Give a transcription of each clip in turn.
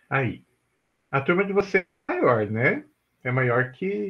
Aí, a turma de vocês é maior, né? É maior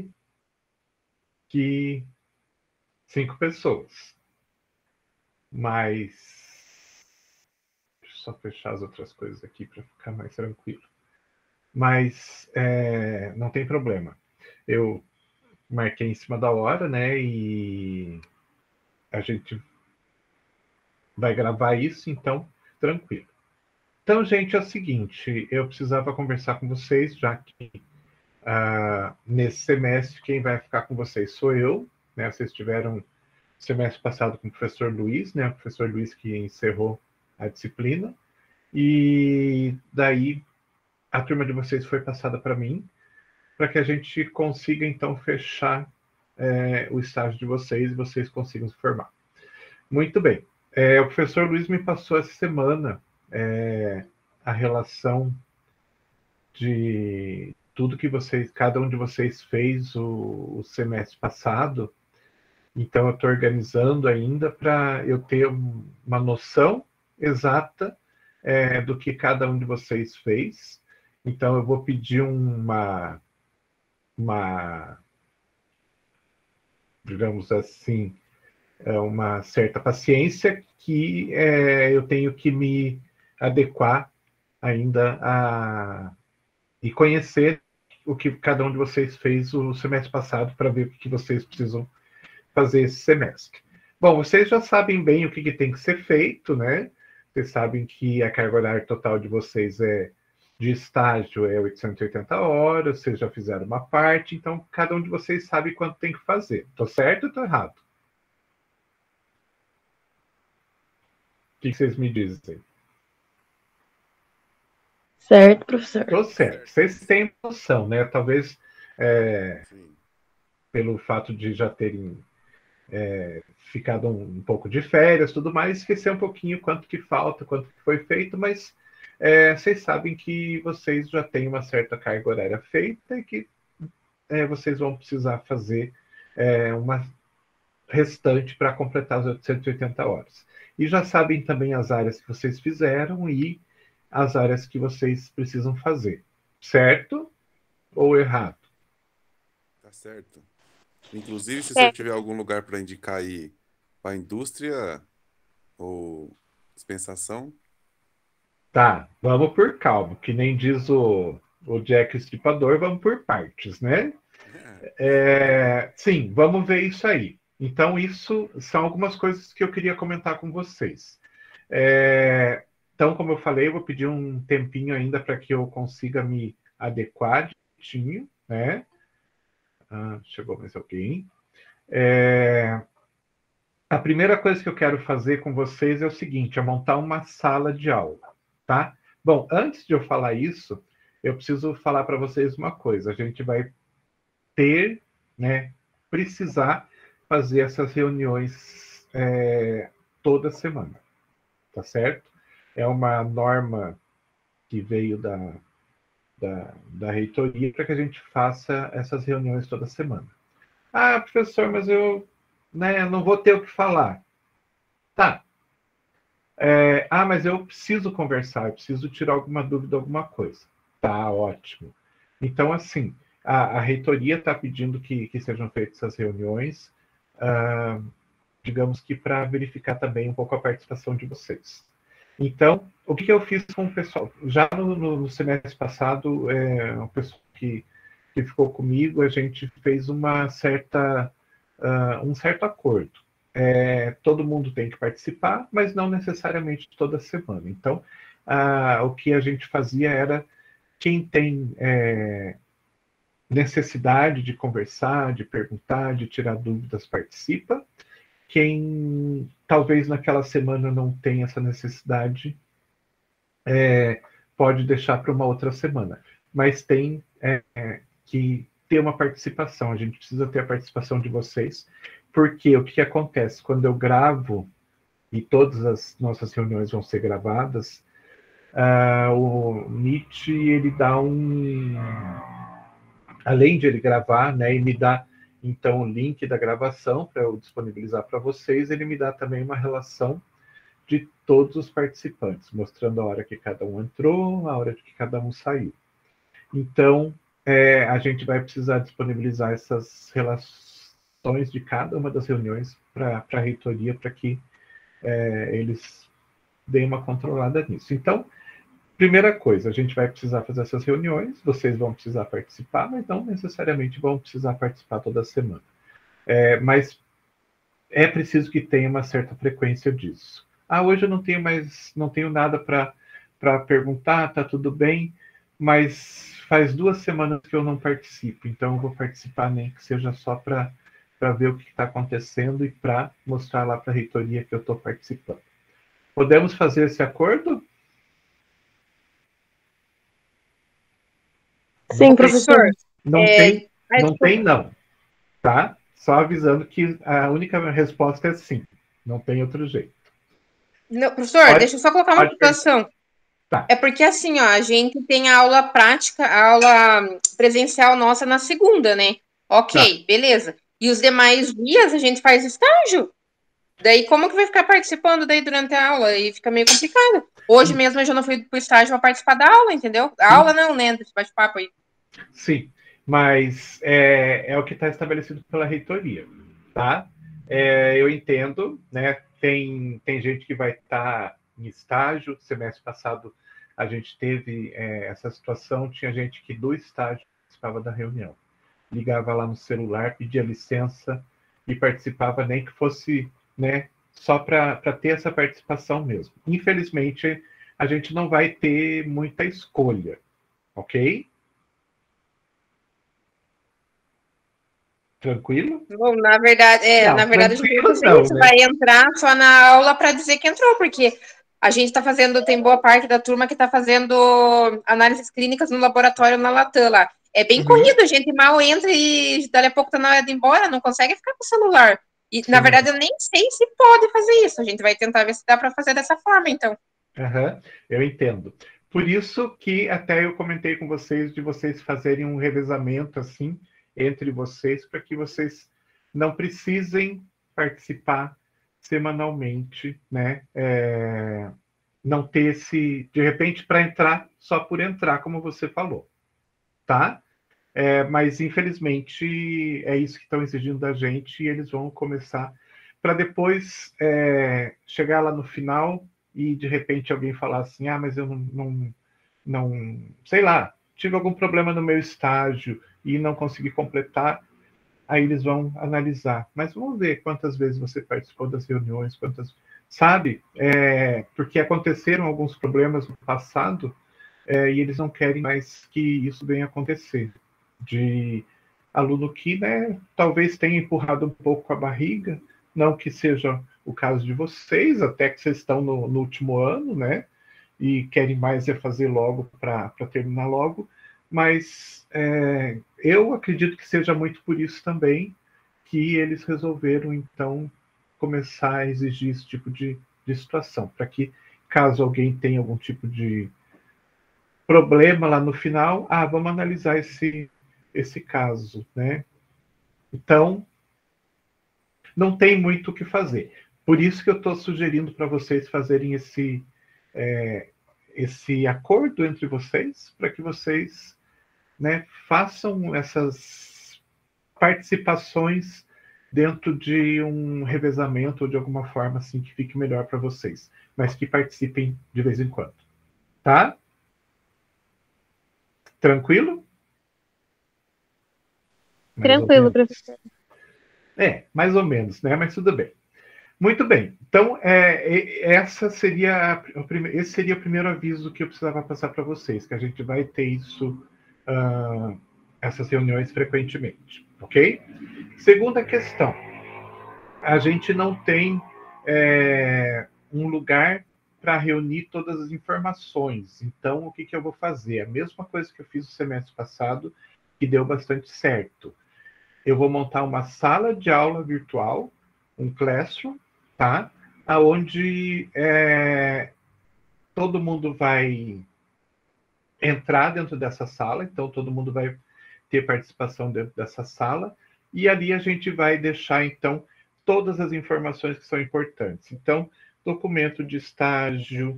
que 5 pessoas. Mas, deixa eu só fechar as outras coisas aqui para ficar mais tranquilo. Mas não tem problema. Eu marquei em cima da hora, né? E a gente vai gravar isso, então, tranquilo. Então, gente, é o seguinte, eu precisava conversar com vocês, já que nesse semestre quem vai ficar com vocês sou eu, né? Vocês tiveram semestre passado com o professor Luiz, né? O professor Luiz que encerrou a disciplina, e daí a turma de vocês foi passada para mim, para que a gente consiga, então, fechar o estágio de vocês e vocês consigam se formar. Muito bem. O professor Luiz me passou essa semana a relação de tudo que vocês, cada um de vocês fez o semestre passado. Então, eu estou organizando ainda para eu ter uma noção exata do que cada um de vocês fez. Então, eu vou pedir uma digamos assim, uma certa paciência que eu tenho que me adequar ainda e conhecer o que cada um de vocês fez o semestre passado para ver o que vocês precisam fazer esse semestre. Bom, vocês já sabem bem o que tem que ser feito, né? Vocês sabem que a carga horária total de vocês de estágio é 880 horas, vocês já fizeram uma parte, então cada um de vocês sabe quanto tem que fazer. Tô certo ou tô errado? O que vocês me dizem? Certo, professor. Tô certo. Vocês têm noção, né? Talvez Sim. pelo fato de já terem ficado um pouco de férias, tudo mais, esquecer um pouquinho quanto que falta, quanto que foi feito, mas vocês sabem que vocês já têm uma certa carga horária feita e que vocês vão precisar fazer uma restante para completar as 880 horas. E já sabem também as áreas que vocês fizeram e as áreas que vocês precisam fazer. Certo ou errado? Tá certo. Inclusive, se você É. tiver algum lugar para indicar aí para a indústria ou dispensação, Tá, vamos por calma, que nem diz o Jack Estripador, vamos por partes, né? Sim, vamos ver isso aí. Então, isso são algumas coisas que eu queria comentar com vocês. Então, como eu falei, eu vou pedir um tempinho ainda para que eu consiga me adequar direitinho, né? Chegou mais alguém. A primeira coisa que eu quero fazer com vocês é o seguinte: é montar uma sala de aula, tá? Bom, antes de eu falar isso, eu preciso falar para vocês uma coisa. A gente vai ter, né, precisar fazer essas reuniões toda semana, tá certo? É uma norma que veio da reitoria para que a gente faça essas reuniões toda semana. Ah, professor, mas eu não vou ter o que falar. Tá. Mas eu preciso conversar, eu preciso tirar alguma dúvida, alguma coisa. Tá, ótimo. Então, assim, a reitoria está pedindo que sejam feitas essas reuniões, digamos que para verificar também um pouco a participação de vocês. Então, o que eu fiz com o pessoal? Já no semestre passado, o pessoal que ficou comigo, a gente fez um certo acordo. Todo mundo tem que participar, mas não necessariamente toda semana. Então, o que a gente fazia era quem tem necessidade de conversar, de perguntar, de tirar dúvidas, participa. Quem talvez naquela semana não tenha essa necessidade, pode deixar para uma outra semana. Mas tem que ter uma participação, a gente precisa ter a participação de vocês, porque o que acontece? Quando eu gravo, e todas as nossas reuniões vão ser gravadas, o Meet, ele dá além de ele gravar, né, e me dá então o link da gravação para eu disponibilizar para vocês, ele me dá também uma relação de todos os participantes, mostrando a hora que cada um entrou, a hora que cada um saiu. Então, a gente vai precisar disponibilizar essas relações de cada uma das reuniões para a reitoria, para que eles deem uma controlada nisso. Então, primeira coisa, a gente vai precisar fazer essas reuniões, vocês vão precisar participar, mas não necessariamente vão precisar participar toda semana. Mas é preciso que tenha uma certa frequência disso. Hoje eu não tenho nada para perguntar, tá tudo bem, mas faz 2 semanas que eu não participo, então eu vou participar, nem que seja só para ver o que está acontecendo e para mostrar lá para a reitoria que eu estou participando. Podemos fazer esse acordo? Sim, professor. Não tem não, tá? Só avisando que a única resposta é sim, não tem outro jeito. Não, professor, deixa eu só colocar uma situação. Tá. É porque assim, ó, a gente tem a aula prática, a aula presencial nossa na segunda, né? Ok, tá. Beleza. E os demais dias a gente faz estágio. Daí como que vai ficar participando daí durante a aula? E fica meio complicado. Hoje mesmo eu já não fui pro estágio para participar da aula, entendeu? A aula não, né? Desse bate-papo aí. Sim, mas é o que está estabelecido pela reitoria, tá? Eu entendo, né? Tem gente que vai estar em estágio. Semestre passado a gente teve essa situação, tinha gente que do estágio participava da reunião. Ligava lá no celular, pedia licença e participava, nem que fosse, né, só para ter essa participação mesmo. Infelizmente, a gente não vai ter muita escolha, ok? Tranquilo? Bom, na verdade, a gente vai fazer isso, né? Vai entrar só na aula para dizer que entrou, porque a gente está fazendo, tem boa parte da turma que está fazendo análises clínicas no laboratório na Latam lá. É bem corrido, a gente mal entra e dali a pouco tá na hora de ir embora, não consegue ficar com o celular. E, na verdade, eu nem sei se pode fazer isso. A gente vai tentar ver se dá para fazer dessa forma, então. Eu entendo. Por isso que até eu comentei com vocês de vocês fazerem um revezamento assim entre vocês, para que vocês não precisem participar semanalmente, né? Não ter esse, de repente, para entrar só por entrar, como você falou, tá? Mas, infelizmente, é isso que estão exigindo da gente e eles vão começar para depois chegar lá no final e, de repente, alguém falar assim, mas eu não sei lá, tive algum problema no meu estágio e não consegui completar, aí eles vão analisar. Mas vamos ver quantas vezes você participou das reuniões, sabe? Porque aconteceram alguns problemas no passado e eles não querem mais que isso venha acontecer. De aluno que, né, talvez tenha empurrado um pouco a barriga, não que seja o caso de vocês, até que vocês estão no último ano, né, e querem mais fazer logo para terminar logo, mas eu acredito que seja muito por isso também que eles resolveram, então, começar a exigir esse tipo de situação, para que, caso alguém tenha algum tipo de problema lá no final, vamos analisar esse caso, né? Então, não tem muito o que fazer. Por isso que eu estou sugerindo para vocês fazerem esse acordo entre vocês, para que vocês, né, façam essas participações dentro de um revezamento ou de alguma forma assim que fique melhor para vocês, mas que participem de vez em quando, tá? Tranquilo? Tranquilo, professor. Mais ou menos, né? Mas tudo bem. Muito bem. Então, esse seria o primeiro aviso que eu precisava passar para vocês, que a gente vai ter isso, essas reuniões frequentemente, ok? Segunda questão. A gente não tem um lugar para reunir todas as informações. Então, o que eu vou fazer? A mesma coisa que eu fiz no semestre passado, que deu bastante certo. Eu vou montar uma sala de aula virtual, um classroom, tá? Onde todo mundo vai entrar dentro dessa sala, então todo mundo vai ter participação dentro dessa sala, e ali a gente vai deixar, então, todas as informações que são importantes. Então, documento de estágio,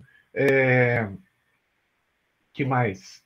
que mais?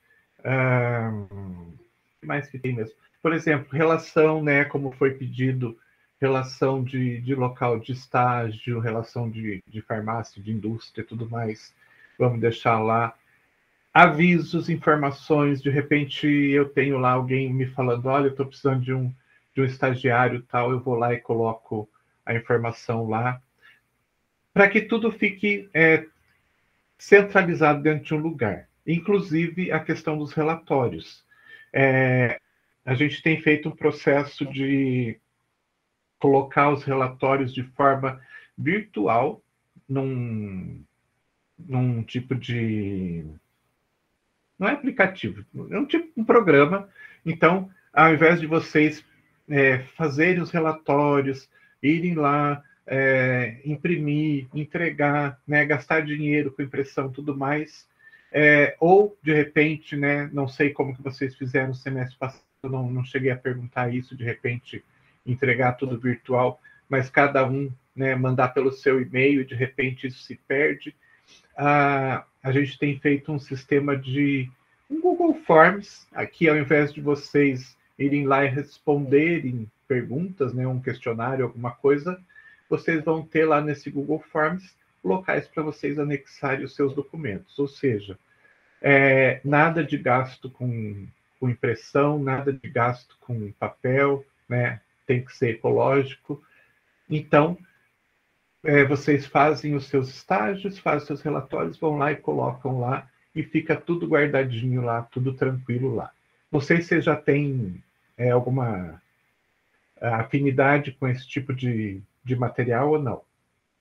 Que mais que tem mesmo? Por exemplo, relação, né, como foi pedido, relação de local de estágio, relação de farmácia, de indústria e tudo mais. Vamos deixar lá. Avisos, informações, de repente eu tenho lá alguém me falando, olha, eu estou precisando de um estagiário tal, eu vou lá e coloco a informação lá, para que tudo fique centralizado dentro de um lugar. Inclusive a questão dos relatórios. A gente tem feito um processo de colocar os relatórios de forma virtual num tipo de... Não é aplicativo, é um programa. Então, ao invés de vocês fazerem os relatórios, irem lá, imprimir, entregar, né, gastar dinheiro com impressão e tudo mais, ou, de repente, né, não sei como que vocês fizeram no semestre passado, não cheguei a perguntar isso, de repente, entregar tudo virtual, mas cada um, né, mandar pelo seu e-mail, de repente isso se perde. A gente tem feito um sistema de um Google Forms, aqui ao invés de vocês irem lá e responderem perguntas, né, um questionário, alguma coisa, vocês vão ter lá nesse Google Forms locais para vocês anexarem os seus documentos, ou seja, nada de gasto com impressão, nada de gasto com papel, né, tem que ser ecológico. Então, vocês fazem os seus estágios, fazem os seus relatórios, vão lá e colocam lá, e fica tudo guardadinho lá, tudo tranquilo lá. Não sei se você já tem alguma afinidade com esse tipo de material ou não.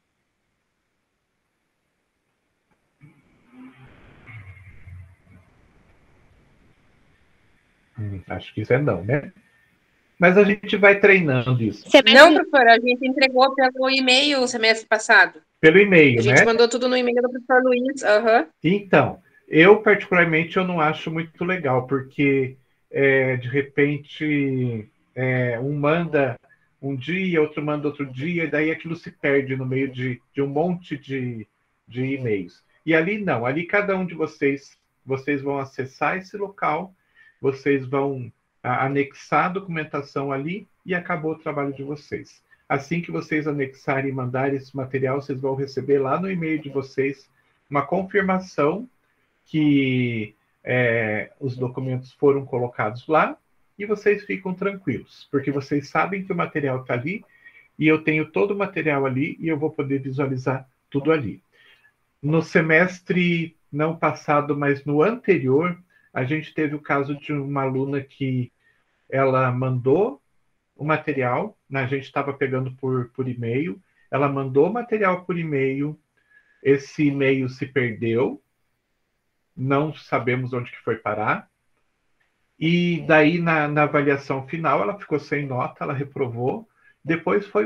Acho que isso é não, né? Mas a gente vai treinando isso. Não, professora, a gente entregou pelo e-mail o semestre passado. Pelo e-mail, né? A gente mandou tudo no e-mail do professor Luiz. Uhum. Então, eu particularmente eu não acho muito legal, porque de repente um manda um dia, outro manda outro dia, e daí aquilo se perde no meio de um monte de e-mails. E ali não, ali cada um de vocês vão acessar esse local, vocês vão anexar a documentação ali e acabou o trabalho de vocês. Assim que vocês anexarem e mandarem esse material, vocês vão receber lá no e-mail de vocês uma confirmação que os documentos foram colocados lá e vocês ficam tranquilos, porque vocês sabem que o material está ali e eu tenho todo o material ali e eu vou poder visualizar tudo ali. No semestre não passado, mas no anterior, a gente teve o caso de uma aluna que ela mandou o material, né, a gente estava pegando por e-mail, ela mandou o material por e-mail, esse e-mail se perdeu, não sabemos onde que foi parar, e daí na avaliação final ela ficou sem nota, ela reprovou, depois foi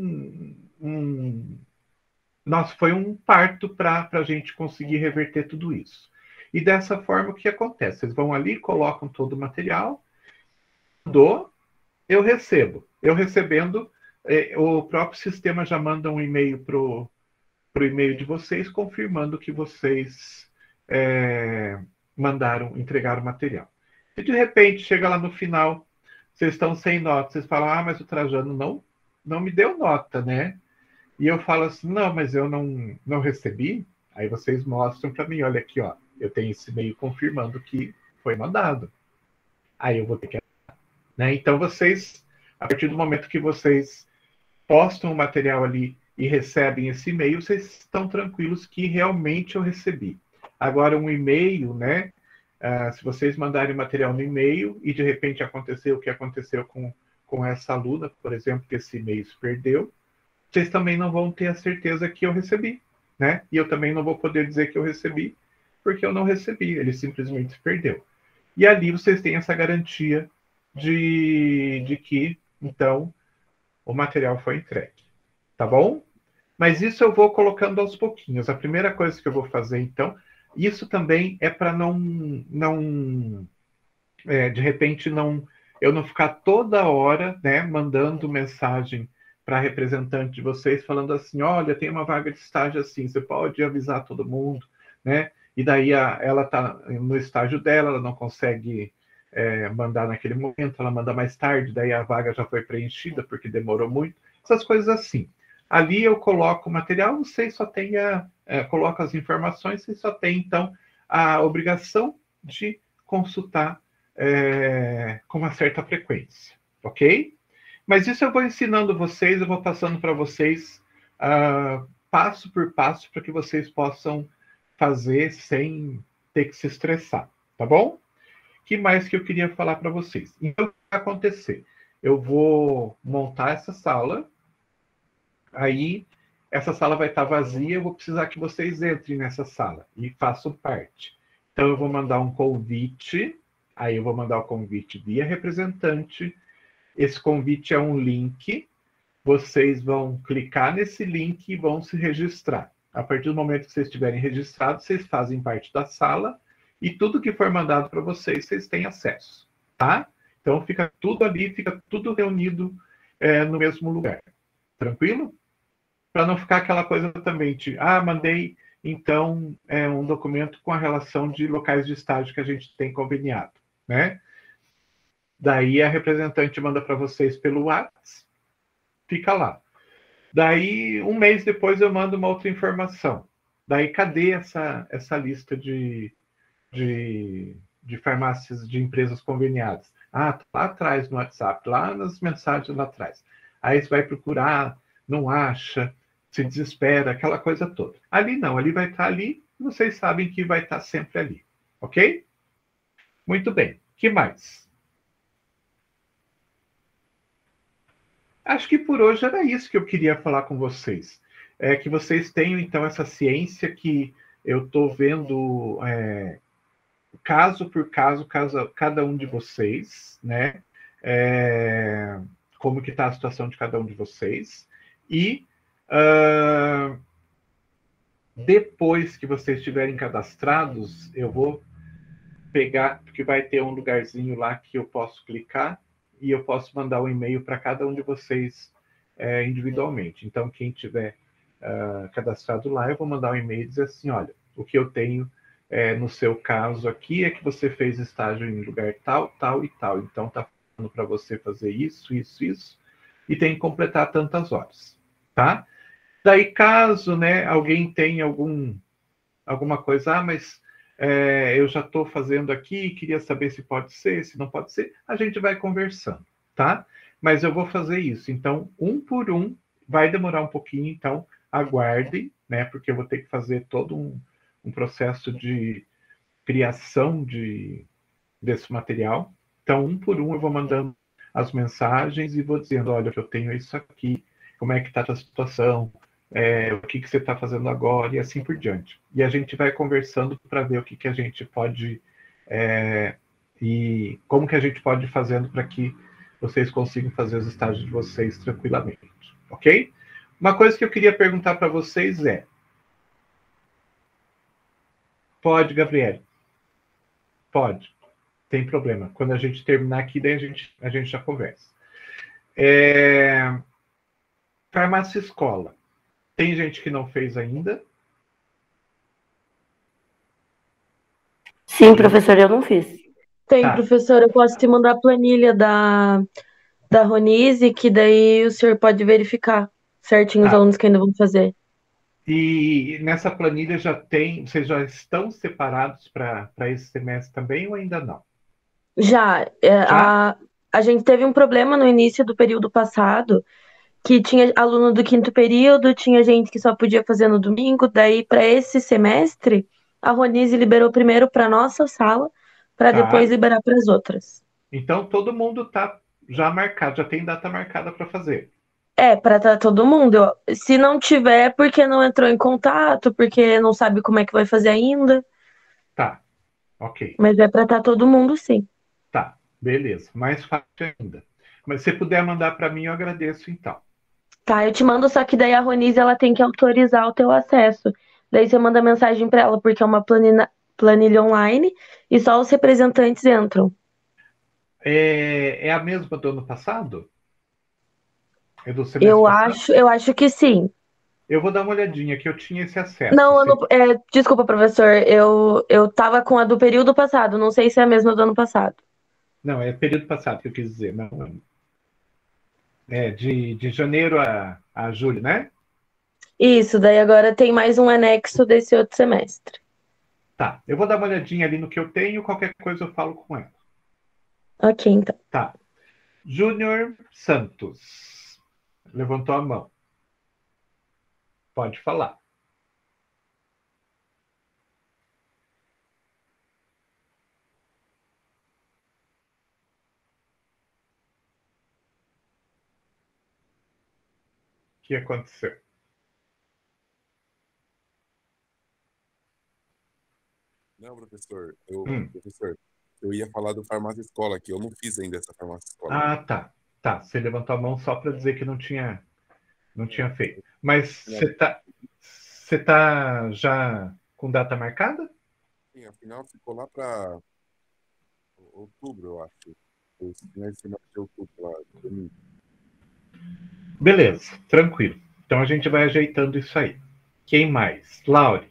foi um parto para a gente conseguir reverter tudo isso. E dessa forma, o que acontece? Vocês vão ali, colocam todo o material, eu recebo. Eu recebendo, o próprio sistema já manda um e-mail para o e-mail de vocês, confirmando que vocês entregaram o material. E de repente, chega lá no final, vocês estão sem nota, vocês falam, mas o Trajano não me deu nota, né? E eu falo assim, não, mas eu não recebi. Aí vocês mostram para mim, olha aqui, ó, eu tenho esse e-mail confirmando que foi mandado. Aí eu vou ter que... Né? Então vocês, a partir do momento que vocês postam o material ali e recebem esse e-mail, vocês estão tranquilos que realmente eu recebi. Agora, um e-mail, né? Se vocês mandarem material no e-mail e de repente aconteceu o que aconteceu com essa aluna, por exemplo, que esse e-mail se perdeu, vocês também não vão ter a certeza que eu recebi, né? E eu também não vou poder dizer que eu recebi, porque eu não recebi, ele simplesmente se perdeu. E ali vocês têm essa garantia de que, então, o material foi entregue. Tá bom? Mas isso eu vou colocando aos pouquinhos. A primeira coisa que eu vou fazer, então, isso também é para de repente, eu não ficar toda hora, né, mandando mensagem para a representante de vocês, falando assim, olha, tem uma vaga de estágio assim, você pode avisar todo mundo, né? E daí ela está no estágio dela, ela não consegue mandar naquele momento, ela manda mais tarde, daí a vaga já foi preenchida porque demorou muito, essas coisas assim. Ali eu coloco o material, vocês só têm coloco as informações, vocês só têm, então, a obrigação de consultar com uma certa frequência, ok? Mas isso eu vou ensinando vocês, eu vou passando para vocês passo por passo para que vocês possam fazer sem ter que se estressar, tá bom? O que mais que eu queria falar para vocês? Então, o que vai acontecer? Eu vou montar essa sala, aí essa sala vai estar vazia, eu vou precisar que vocês entrem nessa sala e façam parte. Então, eu vou mandar um convite, aí eu vou mandar o convite via representante. Esse convite é um link, vocês vão clicar nesse link e vão se registrar. A partir do momento que vocês estiverem registrados, vocês fazem parte da sala e tudo que for mandado para vocês, vocês têm acesso, tá? Então, fica tudo ali, fica tudo reunido no mesmo lugar. Tranquilo? Para não ficar aquela coisa também de, mandei, então, um documento com a relação de locais de estágio que a gente tem conveniado, né? Daí a representante manda para vocês pelo WhatsApp, fica lá. Daí, um mês depois, eu mando uma outra informação. Daí, cadê essa lista de farmácias, de empresas conveniadas? Tá lá atrás no WhatsApp, lá nas mensagens lá atrás. Aí você vai procurar, não acha, se desespera, aquela coisa toda. Ali não, ali vai estar ali, vocês sabem que vai estar sempre ali, ok? Muito bem, o que mais? Acho que por hoje era isso que eu queria falar com vocês. Que vocês tenham, então, essa ciência que eu estou vendo caso por caso, cada um de vocês, né? Como que está a situação de cada um de vocês. E depois que vocês estiverem cadastrados, eu vou pegar, porque vai ter um lugarzinho lá que eu posso clicar e eu posso mandar um e-mail para cada um de vocês individualmente. Então, quem tiver cadastrado lá, eu vou mandar um e-mail e dizer assim, olha, o que eu tenho no seu caso aqui é que você fez estágio em lugar tal, tal e tal. Então, está falando para você fazer isso, isso, isso, e tem que completar tantas horas, tá? Daí, caso, né, alguém tenha alguma coisa, mas eu já estou fazendo aqui, queria saber se pode ser, se não pode ser, a gente vai conversando, tá? Mas eu vou fazer isso. Então, um por um, vai demorar um pouquinho, então aguardem, né? Porque eu vou ter que fazer todo um processo de criação desse material. Então, um por um, eu vou mandando as mensagens e vou dizendo, olha, eu tenho isso aqui, como é que está a situação, o que você está fazendo agora, e assim por diante. E a gente vai conversando para ver o que a gente pode e como que a gente pode ir fazendo para que vocês consigam fazer os estágios de vocês tranquilamente, ok? Uma coisa que eu queria perguntar para vocês Pode, Gabriele? Pode. Tem problema. Quando a gente terminar aqui, daí a gente já conversa. Farmácia escola. Tem gente que não fez ainda? Sim, professor, eu não fiz. Tem, professor, eu posso te mandar a planilha da Ronise, que daí o senhor pode verificar certinho os alunos que ainda vão fazer. E nessa planilha vocês já estão separados para esse semestre também ou ainda não? Já. A gente teve um problema no início do período passado, que tinha aluno do 5º período, tinha gente que só podia fazer no domingo, daí para esse semestre, a Ronise liberou primeiro para nossa sala, para depois liberar para as outras. Então todo mundo está já marcado, já tem data marcada para fazer. Para estar todo mundo. Se não tiver, porque não entrou em contato, porque não sabe como é que vai fazer ainda. Tá, ok. Mas é para estar todo mundo, sim. Tá, beleza. Mais fácil ainda. Mas se puder mandar para mim, eu agradeço então. Tá, eu te mando, só que daí a Ronise, ela tem que autorizar o teu acesso. Daí você manda mensagem para ela, porque é uma planilha online e só os representantes entram. É a mesma do ano passado? É do semestre passado? Eu acho que sim. Eu vou dar uma olhadinha, que eu tinha esse acesso. Não, desculpa, professor. Eu tava com a do período passado. Não sei se é a mesma do ano passado. Não, é período passado que eu quis dizer. Não. É de janeiro a julho, né? Isso, daí agora tem mais um anexo desse outro semestre. Tá, eu vou dar uma olhadinha ali no que eu tenho, qualquer coisa eu falo com ela. Ok, então. Tá. Júnior Santos. Levantou a mão. Pode falar. O que aconteceu? Não, professor, eu ia falar do farmácia escola aqui. Eu não fiz ainda essa farmácia escola. Ah, tá. Tá, você levantou a mão só para dizer que não tinha feito. Mas você tá já com data marcada? Sim, afinal ficou lá para outubro, eu acho. Os finais de semana de outubro, lá, domingo. Beleza, tranquilo. Então a gente vai ajeitando isso aí. Quem mais? Laure.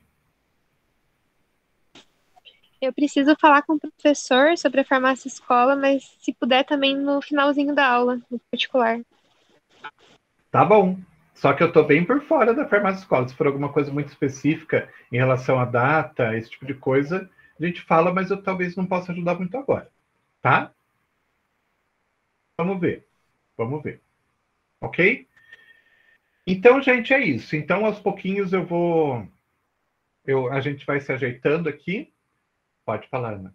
Eu preciso falar com o professor sobre a farmácia escola, mas se puder também no finalzinho da aula, no particular. Tá bom. Só que eu tô bem por fora da farmácia escola. Se for alguma coisa muito específica em relação à data, esse tipo de coisa, a gente fala, mas eu talvez não possa ajudar muito agora. Tá? Vamos ver. Vamos ver. Ok? Então, gente, é isso. Então, aos pouquinhos a gente vai se ajeitando aqui. Pode falar, Ana.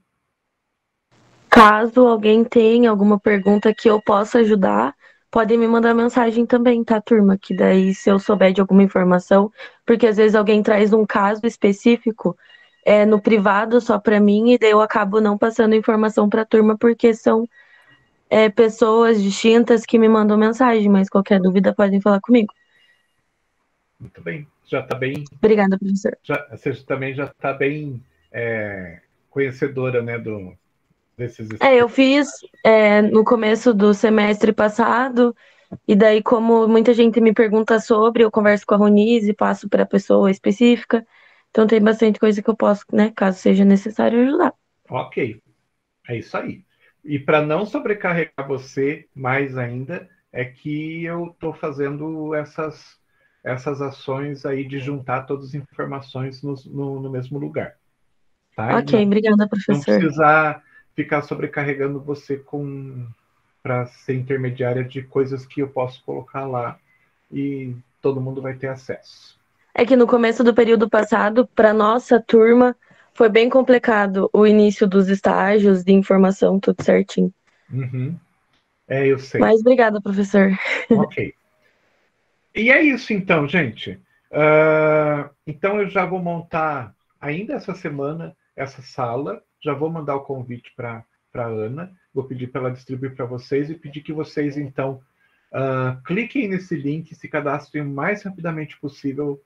Caso alguém tenha alguma pergunta que eu possa ajudar, podem me mandar mensagem também, tá, turma? Que daí, se eu souber de alguma informação, porque às vezes alguém traz um caso específico no privado só para mim, e daí eu acabo não passando informação para a turma, porque são pessoas distintas que me mandam mensagem, mas qualquer dúvida podem falar comigo. Muito bem. Já está bem. Obrigada, professor. Você também já está bem conhecedora, né, desses. Eu fiz no começo do semestre passado, e daí, como muita gente me pergunta sobre, eu converso com a Ronise, passo para a pessoa específica. Então tem bastante coisa que eu posso, né, caso seja necessário, ajudar. Ok, é isso aí. E para não sobrecarregar você mais ainda, é que eu estou fazendo essas ações aí de juntar todas as informações no mesmo lugar. Tá? Ok, obrigada, Não professor. precisar ficar sobrecarregando você para ser intermediária de coisas que eu posso colocar lá e todo mundo vai ter acesso. É que no começo do período passado, para nossa turma, foi bem complicado o início dos estágios de informação, tudo certinho. Uhum. Eu sei. Mas obrigada, professor. Ok. E é isso então, gente. Então eu já vou montar ainda essa semana essa sala. Já vou mandar o convite para a Ana. Vou pedir para ela distribuir para vocês e pedir que vocês, então, cliquem nesse link, se cadastrem o mais rapidamente possível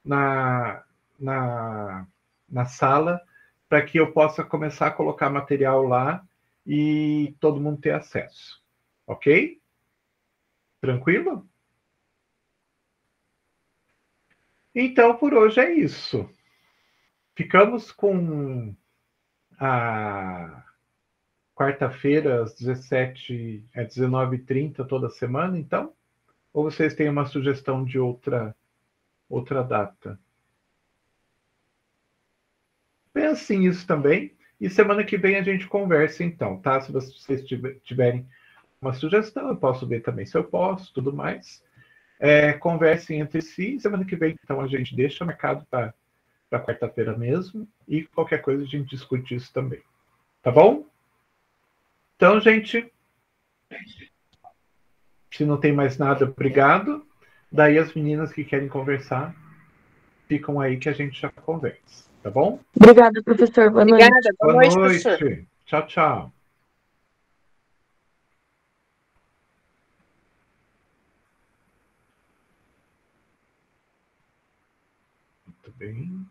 na sala, para que eu possa começar a colocar material lá e todo mundo ter acesso. Ok? Tranquilo? Então, por hoje é isso. Ficamos com a quarta-feira, às 19h30, toda semana, então? Ou vocês têm uma sugestão de outra data? Pensem nisso também. E semana que vem a gente conversa, então, tá? Se vocês tiverem uma sugestão, eu posso ver também se eu posso, tudo mais. Conversem entre si. Semana que vem, então, a gente deixa marcado para quarta-feira mesmo. E qualquer coisa a gente discute isso também. Tá bom? Então, gente, se não tem mais nada, obrigado. Daí as meninas que querem conversar ficam aí que a gente já conversa. Tá bom? Obrigada, professor. Boa noite. Obrigada. Boa noite, professor. Tchau, tchau. Muito bem.